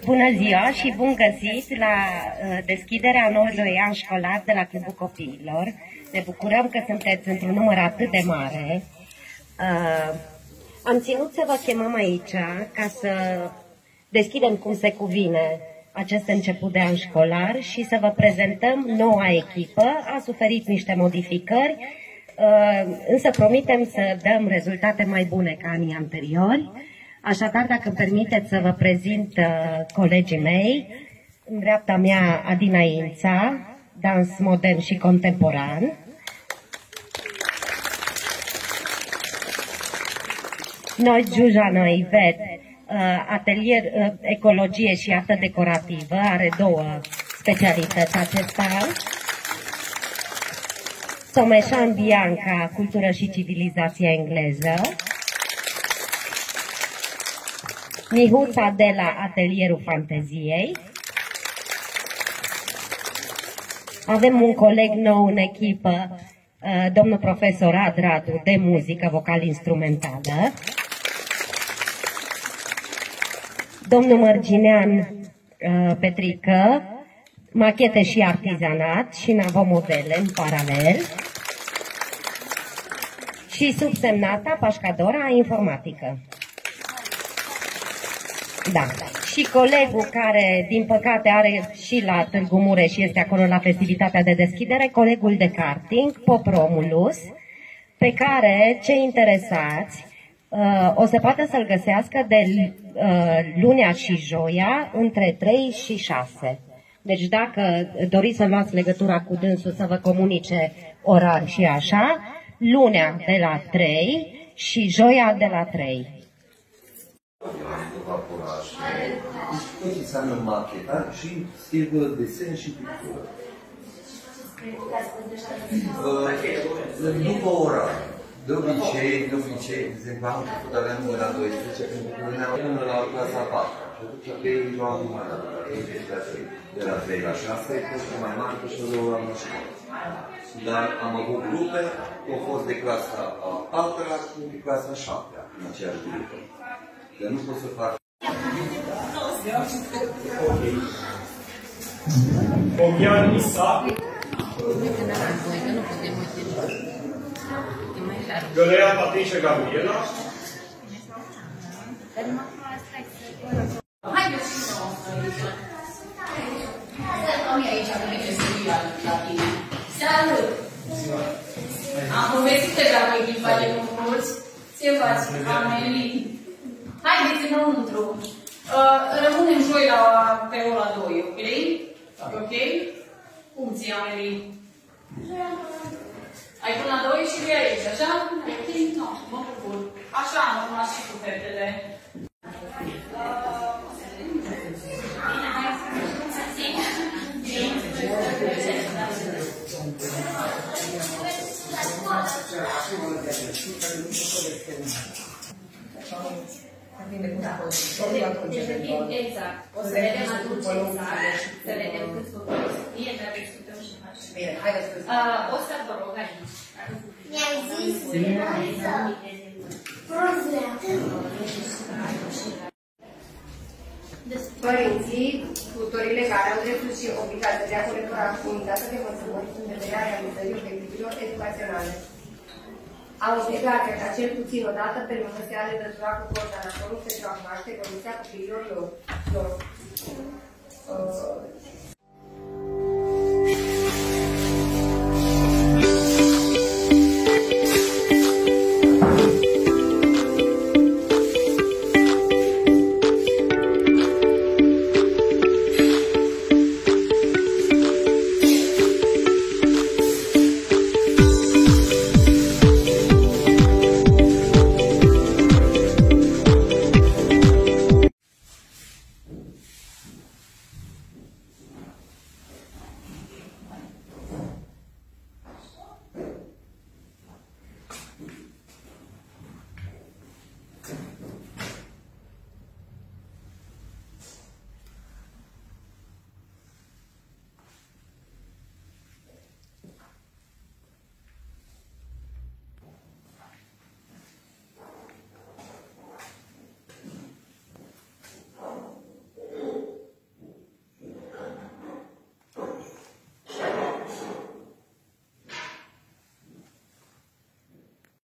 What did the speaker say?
Bună ziua și bun găsit la deschiderea noului an școlar de la Clubul Copiilor. Ne bucurăm că sunteți într-un număr atât de mare. Am ținut să vă chemăm aici ca să deschidem cum se cuvine acest început de an școlar și să vă prezentăm noua echipă. A suferit niște modificări, însă promitem să dăm rezultate mai bune ca anii anteriori. Așadar, dacă îmi permiteți să vă prezint colegii mei, în dreapta mea Adina Ința, dans modern și contemporan. Noi, Giujana Ivet, atelier ecologie și artă decorativă, are două specialități acesta. Tomeșan Bianca, cultură și civilizația engleză. Mihuța de la Atelierul Fanteziei. Avem un coleg nou în echipă, domnul profesor Ad Radu, de muzică vocal-instrumentală. Domnul Mărginean Petrică, machete și artizanat și navomodele în paralel. Și subsemnata Pașcadora, informatică. Da. Și colegul care, din păcate, are și la Târgu Mureș și este acolo la festivitatea de deschidere, colegul de karting, Pop Romulus, pe care cei interesați o să poată să-l găsească de lunea și joia între 3 și 6. Deci dacă doriți să luați legătura cu dânsul să vă comunice orar și așa, lunea de la 3 și joia de la 3. Tot înseamnă machetare și stil desen și pictură. După ora. De obicei, de exemplu, am început aveam de la 12, pentru că veneam până la clasa 4. Și atunci pe ei luam mai de la 3 la 6, și mai mare, și o luam la școală. Dar am avut grupe, au fost de clasa a 4-a și de clasa 7-a, în aceeași grupă. Dar nu pot să fac. Omian Isa, Gălea Patricia Gabriela, Haideți și aici avem meseria la tine. Salut! Am povestit deja cu echipa de concurs. Ce faci, Amelie? Haideți înăuntru. Rămânem joi pe ora 2, ok? Ok? Cum ți-i, Amelie? Ai până la 2 și vei aici, așa? Ok? Nu, mă bucur. Așa am rămas și cu fetele. Exact. O să vedem atunci exact, să vedem câți copii fie, dar discutăm și facem. Bine, haideți câți. O să vă rog aici. Mi-ai zis? Părinții, tutorile care au dreptul și obligația de a colecta unitatea de măsurări în vederea realizării obiectivelor educaționale. Au obligația ca cel puțin o dată pe lună se are legătura cu coordonatorul pentru a cunoaște condiția copiilor lor.